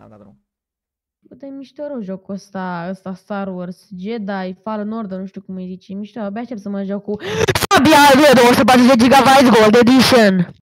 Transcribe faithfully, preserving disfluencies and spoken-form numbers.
am dat drumul. Bă, dar e mișto rău jocul ăsta, ăsta Star Wars, Jedi, Fallen Order, nu știu cum îi zice, e mișto, abia aștept să mă joc cu Fabia două sute patruzeci de gigabyte Gold Edition.